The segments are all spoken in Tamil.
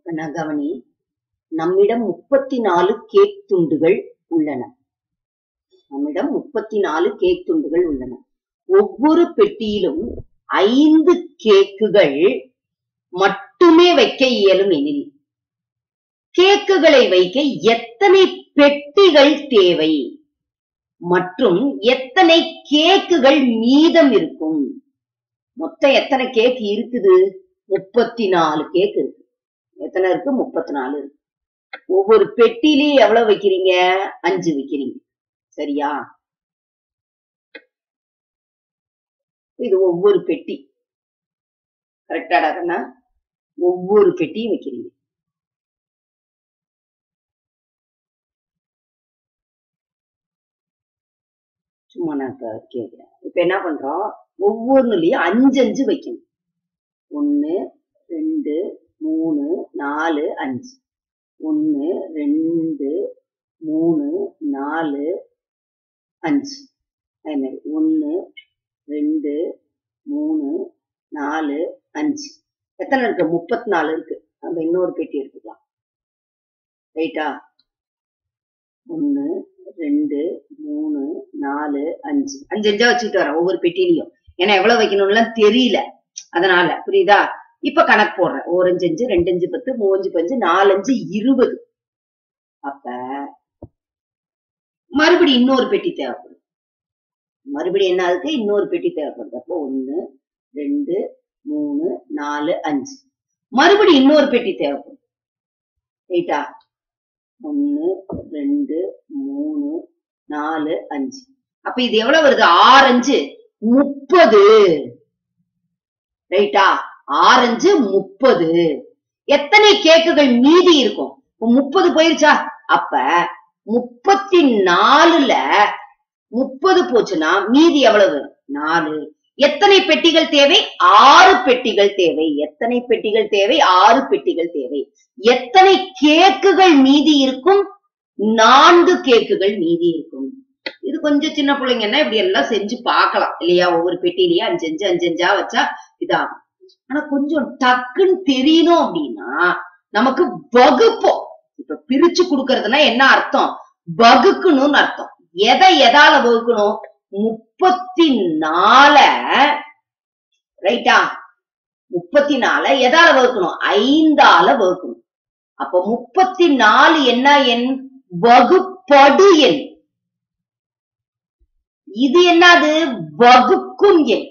கவனி, நம்மிடம் 34 கேக் துண்டுகள் உள்ளன. நம்மிடம் 34 கேக் துண்டுகள் உள்ளன. ஒவ்வொரு பெட்டியிலும் 5 கேக்குகள் மட்டுமே வைக்க இயலும் எனில் கேக்குகளை வைக்க எத்தனை பெட்டிகள் தேவை மற்றும் எத்தனை கேக்குகள் மீதம் இருக்கும்? மொத்தம் எத்தனை கேக் இருக்குது? 34 கேக் இருக்கு. எத்தனை இருக்கு? 34 இருக்கு. ஒவ்வொரு பெட்டியிலையும் எவ்வளவு வைக்கிறீங்க? 5 வைக்கிறீங்க. சரியா? இது ஒவ்வொரு பெட்டி. கரெக்டாடா? ஒவ்வொரு பெட்டியும் வைக்கிறீங்க. சும்மா நான் கேட்கிறேன். இப்ப என்ன பண்றோம்? ஒவ்வொன்றுலயும் 5 வைக்கணும். 1 2 3 4 5. 1 2 3 4 5. அதே மாதிரி 1 2 3 4 5. எத்தனை இருக்கு? 34 இருக்கு. நம்ம இன்னொரு பெட்டி எடுத்துக்கலாம். ரைட்டா? 1 2 3 4 5. 5 வச்சுட்டு வரேன் ஒவ்வொரு பெட்டிலையும். ஏன்னா எவ்வளவு வைக்கணும்லாம் தெரியல, அதனால. புரியுதா? இப்ப கணக்கு போடுறேன். 1 5 5 2 5 10 3 5 4 5 20. அப்ப மறுபடியும் இன்னொரு பெட்டி தேவைப்படுது. மறுபடியும் என்ன ஆகுது? இன்னொரு பெட்டி தேவைப்படுது. அப்போ 1 2 3 4 5. மறுபடியும் இன்னொரு பெட்டி தேவைப்படுது. ரைட்டா? 1 2 3 4 5. அப்ப இது எவ்வளவு வருது? 6 5 30. ரைட்டா? 6 5 30. எத்தனை கேக்குகள் மீதி இருக்கும்? 30 போயிருச்சா? அப்ப 34ல 30 போச்சுன்னா மீதி எவ்வளவு? 4. எத்தனை பெட்டிகள் தேவை? 6 பெட்டிகள் தேவை. எத்தனை பெட்டிகள் தேவை? 6 பெட்டிகள் தேவை. எத்தனை கேக்குகள் மீதி இருக்கும்? 4 கேக்குகள் மீதி இருக்கும். இது கொஞ்சம் சின்ன பிள்ளைங்கன்னா இப்படி எல்லாம் செஞ்சு பார்க்கலாம் இல்லையா? ஒவ்வொரு பெட்டியிலேயே 5 5 5 வச்சா இதாகும். ஆனா கொஞ்சம் டக்குன்னு தெரியணும் அப்படின்னா நமக்கு வகுப்போம். இப்ப பிரிச்சு கொடுக்கறதுனா என்ன அர்த்தம்? வகுக்கணும்னு அர்த்தம். எதால வகுக்கணும்? 34 ரைட்டா? 34 எதால வகுக்கணும்? 5ஆல வகுக்கணும். அப்ப 34 என்ன எண்? வகுப்படு எண். இது என்னது? வகுக்கும் எண்.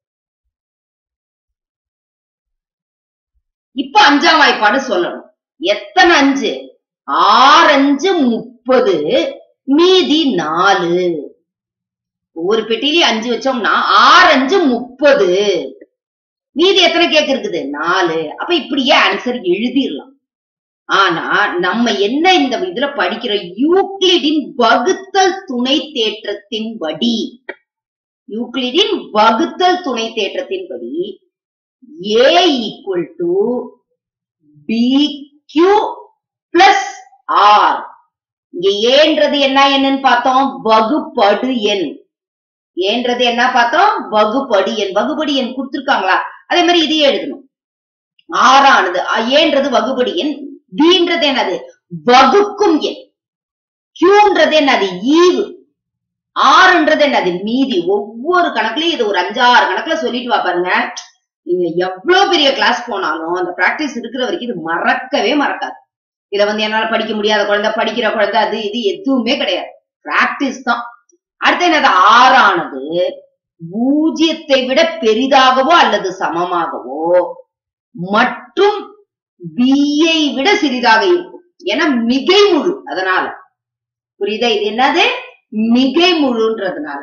இப்ப 5ஆம் வாய்ப்பாடு சொல்லணும். எத்தனை 5? 6 5 30 மீதி 4. ஒவ்வொரு பெட்டியிலையும் 5 வச்சோம்னா 6 5 30. மீதி எத்தனை கேக் இருக்குது? 4. அப்ப இப்படியே ஆன்சர் எழுதிடலாம். ஆனா நம்ம என்ன இந்த இதுல படிக்கிற யூக்ளிடின் வகுத்தல் துணை தேற்றத்தின்படி, யூக்ளிடின் வகுத்தல் துணை தேற்றத்தின்படி A equal to BQ plus R. இங்க ஏன்றது என்ன என்னன்னு பார்த்தோம்? வகுப்படு எண். ஏன்றது என்ன பார்த்தோம்? வகுப்படு எண். வகுப்படு எண் கொடுத்திருக்காங்களா? அதே மாதிரி இதையே எழுதணும். ஆறானது ஏன்றது வகுப்படு எண். Bன்றது என்னது? வகுக்கும் எண். Qன்றது என்னது? ஈவு. Rன்றது என்னது? மீதி. ஒவ்வொரு கணக்குலயும் இது ஒரு 5-6 கணக்குல சொல்லிட்டு வா பாருங்க. நீங்க எவ்வளவு பெரிய கிளாஸ் போனாலும் அந்த பிராக்டிஸ் இருக்கிற வரைக்கும் இது மறக்கவே மறக்காது. இத என்னால படிக்க முடியாத குழந்தை, படிக்கிற குழந்தை, அது இது எதுவுமே கிடையாது. பிராக்டிஸ் தான். அடுத்து என்னது? ஆறானது 0 விட பெரிதாகவோ அல்லது சமமாகவோ மற்றும் B-ஐ விட சிறிதாக இருக்கும். ஏன்னா மிகை முழு. அதனால புரியுதா? இது என்னது? மிகை முழுன்றதுனால.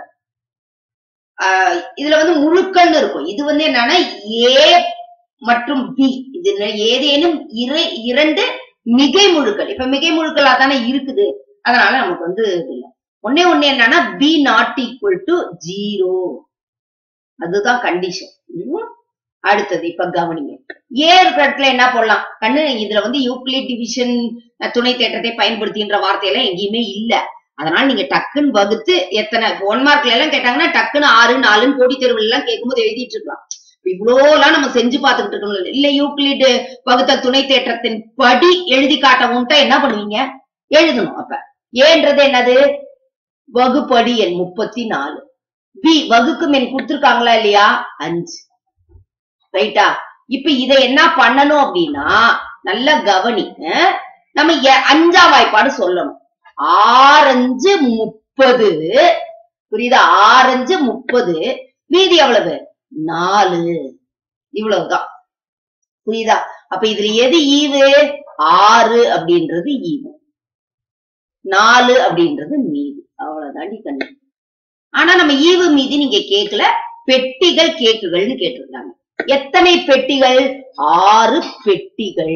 இதுல முழுக்கள்னு இருக்கும். இது என்னன்னா A மற்றும் B. இது ஏதேனும் 2 மிகை முழுக்கள். இப்ப மிகை முழுக்களா தானே இருக்குது. அதனால நமக்கு இல்ல. ஒன்னே என்னன்னா B not equal to 0. அதுதான் கண்டிஷன். அடுத்தது இப்ப கவனிங்க. ஏ இடத்துல என்ன போடலாம்? கண்ணு இதுல யூக்ளிட் டிவிஷன் துணை தேற்றத்தை பயன்படுத்தின்ற வார்த்தையெல்லாம் எங்கேயுமே இல்ல. அதனால நீங்க டக்குன்னு வகுத்து எத்தனை 1 மார்க்ல எல்லாம் கேட்டாங்கன்னா டக்குன்னு 6 4 போட்டி தேர்வுல எல்லாம் கேட்கும்போது எழுதிட்டு இருக்கலாம். இவ்வளோலாம் நம்ம செஞ்சு பார்த்துக்கிட்டு இருக்கணும். இல்ல யூக்ளிட் வகுத்தல் துணை தேற்றத்தின் படி எழுதி காட்டவும்ட்டா என்ன பண்ணுவீங்க? எழுதணும். அப்ப ஏன்றது என்னது? வகுப்படி எண் 34. பி வகுக்கும் எண் கொடுத்திருக்காங்களா இல்லையா? 5. ரைட்டா? இப்ப இதை என்ன பண்ணணும் அப்படின்னா நல்லா கவனி. நம்ம 5ஆம் வாய்ப்பாடு சொல்லணும். 6 5 30. புரியுதா? 6 5 30. மீதி எவ்வளவு? 4. இவ்வளவுதான். புரியுதா? அப்ப இதுல எது ஈவு? 6 அப்படின்றது ஈவு, 4 அப்படின்றது மீதி. அவ்வளவுதான் கண்ணு. ஆனா நம்ம ஈவு மீதி நீங்க கேட்கல, பெட்டிகள் கேக்குகள்னு கேட்டிருக்காங்க. எத்தனை பெட்டிகள்? 6 பெட்டிகள்.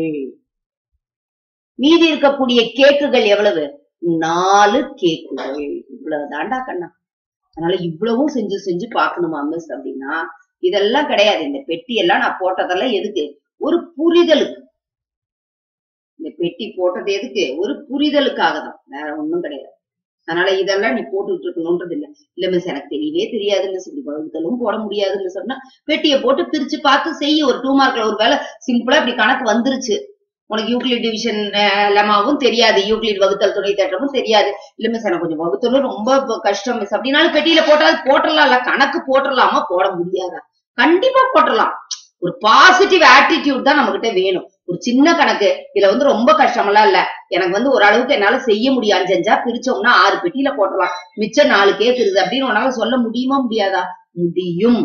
மீதி இருக்கக்கூடிய கேக்குகள் எவ்வளவு? 4 கேக்குகள். இவ்வளவுதான்டா கண்ணா. அதனால இவ்வளவும் செஞ்சு செஞ்சு பாக்கணுமா மிஸ் அப்படின்னா இதெல்லாம் கிடையாது. இந்த பெட்டி எல்லாம் நான் போட்டதெல்லாம் எதுக்கு? ஒரு புரிதலுக்கு. இந்த பெட்டி போட்டது எதுக்கு? ஒரு புரிதலுக்காக தான், வேற ஒண்ணும் கிடையாது. அதனால இதெல்லாம் நீ போட்டுட்டு இருக்கணும்ன்றது இல்ல. இல்ல மிஸ் எனக்கு தெரியவே தெரியாது மிஸ், இப்படி வகுத்தலும் போட முடியாதுன்னு சொன்னா பெட்டியை போட்டு பிரிச்சு பார்த்து செய்ய. ஒரு 2 மார்க்ல ஒரு வேலை சிம்பிளா இப்படி கணக்கு வந்துருச்சு, உனக்கு யூக்ளிட் டிவிஷன் லெமாவும் தெரியாது, யூக்ளிட் வகுத்தல் துணை தேற்றமும் தெரியாது, இல்ல மிஸ் எனக்கு கொஞ்சம் வகுத்தலும் ரொம்ப கஷ்டம் மிஸ் அப்படின்னாலும் பெட்டியில போட்டலாம். கணக்கு போட்டுடலாமா? போட முடியாதா? கண்டிப்பா போட்டலாம். ஒரு பாசிட்டிவ் ஆட்டிடியூட் தான் நம்ம கிட்ட வேணும். ஒரு சின்ன கணக்கு இதுல ரொம்ப கஷ்டமெல்லாம் இல்ல, எனக்கு ஓரளவுக்கு என்னால செய்ய முடியும், 5 5 பிரிச்சோம்னா 6 பெட்டியில போட்டலாம், மிச்சம் 4 கேக்குது அப்படின்னு உன்னால சொல்ல முடியுமா? முடியாதா? முடியும்.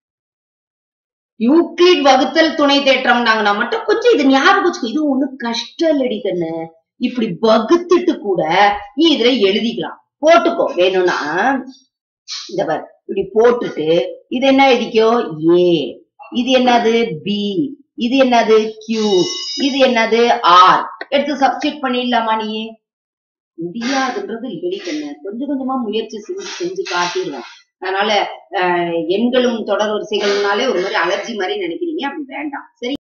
யூக்ளிட் வகுத்தல் துணை தேற்றம்னாங்கன்னா மட்டும் கொஞ்சம் இது ஞாபகம் வச்சுக்கோ. இது ஒண்ணு கஷ்டம் இல்லடி கண்ணு. இப்படி வகுத்துட்டு கூட நீ இதுல எழுதிக்கலாம், போட்டுக்கோ வேணும்னா. இந்த பாரு, இப்படி போட்டுட்டு இது என்ன எழுதிக்கோ? ஏ. இது என்னது? பி. இது என்னது? கியூ. இது என்னது? ஆர். எடுத்து சப்ஸ்டிட் பண்ணிடலாமா? நீ முடியாதுன்றது இல்லடி கண்ணு. கொஞ்சம் கொஞ்சமா முயற்சி செஞ்சு காட்டிடுவோம். அதனால எண்களும் தொடர் வரிசைகள்னாலே ஒரு மாதிரி அலர்ஜி மாதிரி நினைக்கிறீங்க, அப்படி வேண்டாம். சரி.